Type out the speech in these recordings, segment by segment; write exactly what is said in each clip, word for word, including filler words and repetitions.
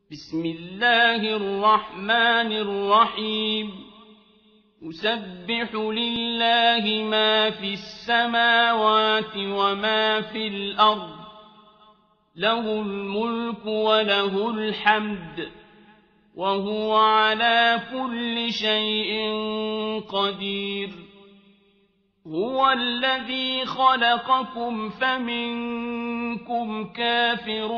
بسم الله الرحمن الرحيم يسبح لله ما في السماوات وما في الأرض له الملك وله الحمد وهو على كل شيء قدير هو الذي خلقكم فمنكم كافر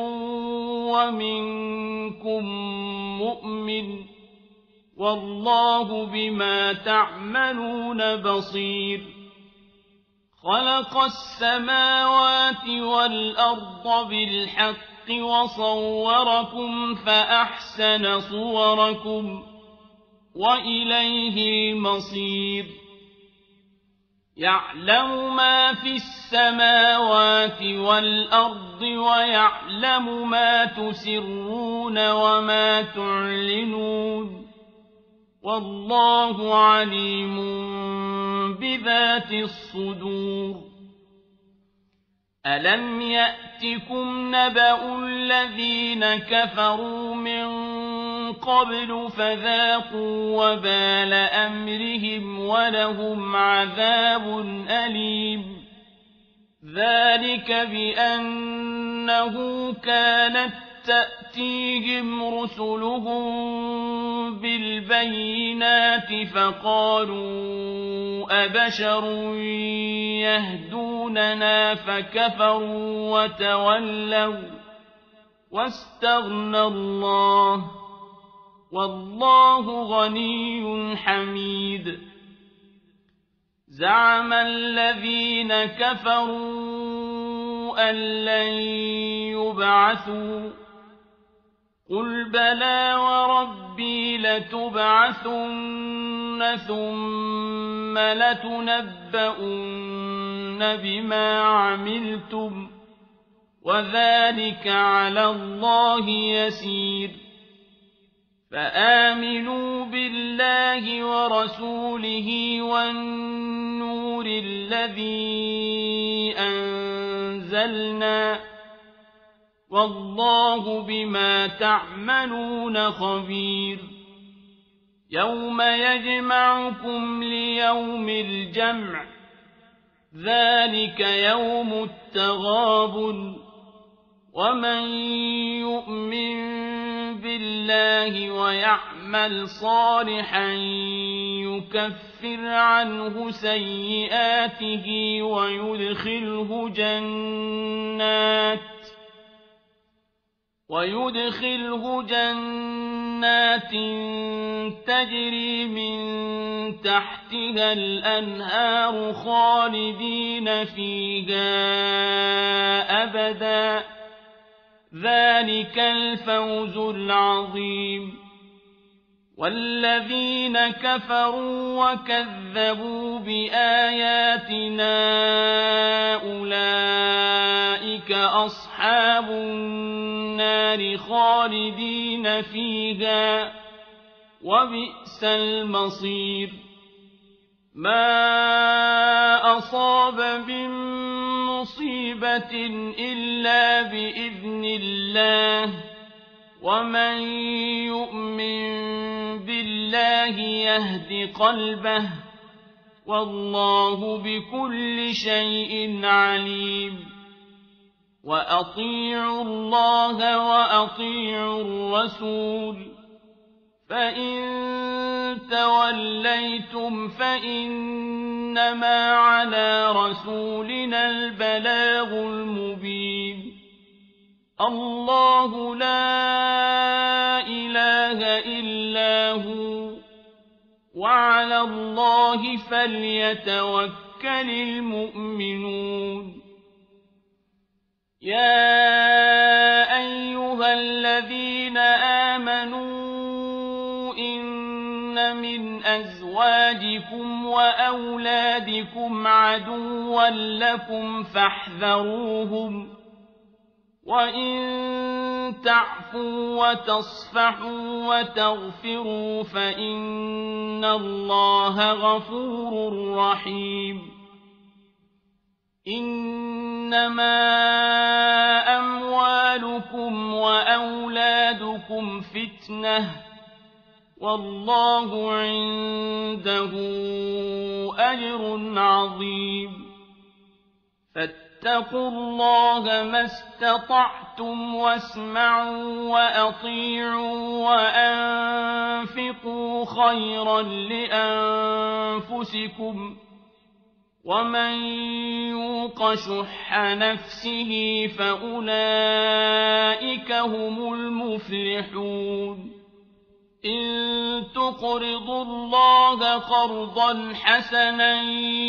ومنكم مؤمن والله بما تعملون بصير خلق السماوات والأرض بالحق وصوركم فأحسن صوركم وإليه المصير يعلم ما في السماوات والأرض ويعلم ما تسرون وما تعلنون والله عليم بذات الصدور ألم يأتكم نبأ الذين كفروا من قبل فذاقوا وبال أمرهم ولهم عذاب أليم ذلك بأنه كانت تأتيهم رسلهم بالبينات فقالوا أبشر يهدوننا فكفروا وتولوا واستغنى الله والله غني حميد زعم الذين كفروا أن لن يبعثوا قل بلى وربي لتبعثن ثم لتنبؤن بما عملتم وذلك على الله يسير فآمنوا بالله ورسوله والنور الذي أنزلنا والله بما تعملون خبير يوم يجمعكم ليوم الجمع ذلك يوم التغابن ومن يؤمن بالله ويعمل صالحا يكفر عنه سيئاته ويدخله جنات ويدخله جنات تجري من تحتها الأنهار خالدين فيها أبدا ذلك الفوز العظيم والذين كفروا وكذبوا بآياتنا أولئك أصحاب النار خالدين فيها وبئس المصير ما أصاب من مصيبة إلا بإذن الله ومن يؤمن بالله يهد قلبه والله بكل شيء عليم وأطيعوا الله وأطيعوا الرسول فإن توليتم فإنما على رسولنا البلاغ المبين الله لا إله إلا هو وعلى الله فليتوكل المؤمنون يا أيها الذين آمنوا إن من أزواجكم وأولادكم عدوا لكم فاحذروهم وإن تعفوا وتصفحوا وتغفروا فإن الله غفور رحيم إنما أموالكم وأولادكم فتنة والله عنده أجر عظيم فاتقوا الله ما استطعتم واسمعوا وأطيعوا وأنفقوا خيرا لأنفسكم ومن يوق شح نفسه فأولئك هم المفلحون إن تقرضوا الله قرضا حسنا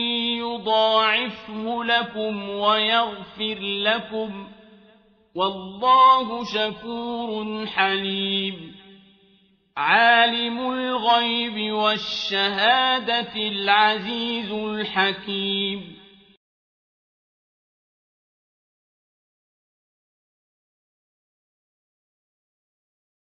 يضاعفه لكم ويغفر لكم والله شكور حليم عالم الغيب والشهادة العزيز الحكيم